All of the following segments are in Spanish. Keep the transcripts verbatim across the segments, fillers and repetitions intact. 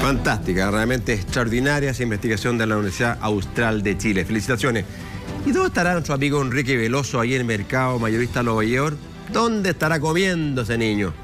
Fantástica, realmente extraordinaria esa investigación de la Universidad Austral de Chile. Felicitaciones. ¿Y dónde estará nuestro amigo Enrique Veloso ahí en el mercado mayorista Lo Valledor? ¿Dónde estará comiendo ese niño?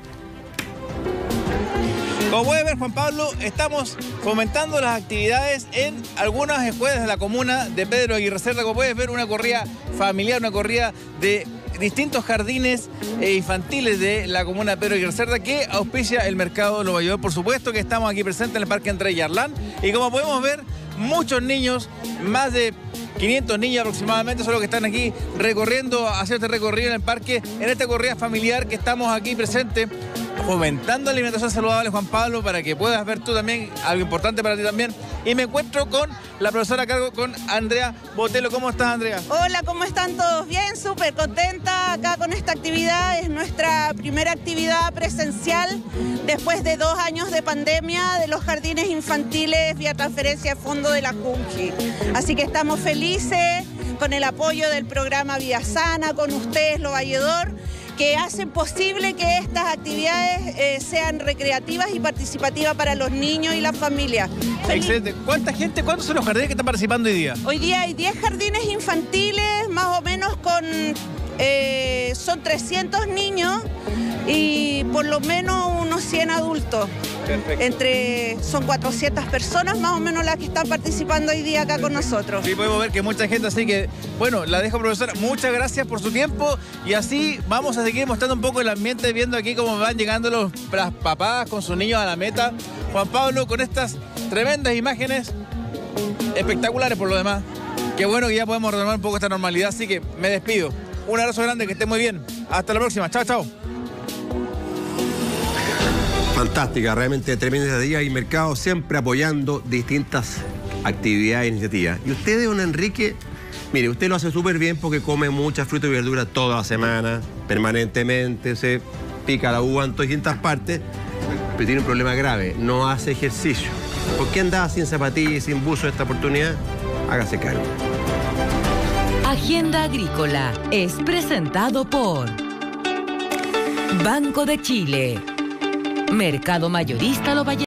Como puede ver, Juan Pablo, estamos fomentando las actividades en algunas escuelas de la comuna de Pedro Aguirre Cerda. Como puedes ver, una corrida familiar, una corrida de distintos jardines eh, infantiles de la comuna de Pedro Aguirre Cerda que auspicia el mercado Lo Valledor. Por supuesto que estamos aquí presentes en el Parque Andrés Yarlán y como podemos ver, muchos niños, más de quinientos niños aproximadamente son los que están aquí recorriendo, haciendo este recorrido en el parque, en esta corrida familiar que estamos aquí presentes, fomentando la alimentación saludable, Juan Pablo, para que puedas ver tú también, algo importante para ti también. Y me encuentro con la profesora a cargo, con Andrea Botelo. ¿Cómo estás, Andrea? Hola, ¿cómo están todos? Bien, súper contenta acá con esta actividad. Es nuestra primera actividad presencial después de dos años de pandemia de los jardines infantiles vía transferencia de fondo de la Junji. Así que estamos felices con el apoyo del programa Vía Sana, con ustedes, Lo Valledor, que hacen posible que estas actividades eh, sean recreativas y participativas para los niños y las familias. Excelente. ¿Cuánta gente, cuántos son los jardines que están participando hoy día? Hoy día hay diez jardines infantiles, más o menos con... Eh, son trescientos niños y por lo menos unos cien adultos. Perfecto. Entre, son cuatrocientas personas más o menos las que están participando hoy día acá Perfecto. Con nosotros. Sí, podemos ver que mucha gente, así que, bueno, la dejo, profesora. Muchas gracias por su tiempo y así vamos a seguir mostrando un poco el ambiente, viendo aquí cómo van llegando los, las papás con sus niños a la meta. Juan Pablo, con estas tremendas imágenes espectaculares por lo demás. Qué bueno que ya podemos retomar un poco esta normalidad, así que me despido. Un abrazo grande, que esté muy bien. Hasta la próxima. Chao, chao. Fantástica, realmente tremenda día y mercado siempre apoyando distintas actividades e iniciativas. Y usted, don Enrique, mire, usted lo hace súper bien porque come mucha fruta y verdura toda la semana, permanentemente, se pica la uva en todas distintas partes, pero tiene un problema grave, no hace ejercicio. ¿Por qué andaba sin zapatillas y sin buzo esta oportunidad? Hágase cargo. Agenda Agrícola es presentado por Banco de Chile, Mercado Mayorista Lo Valledor.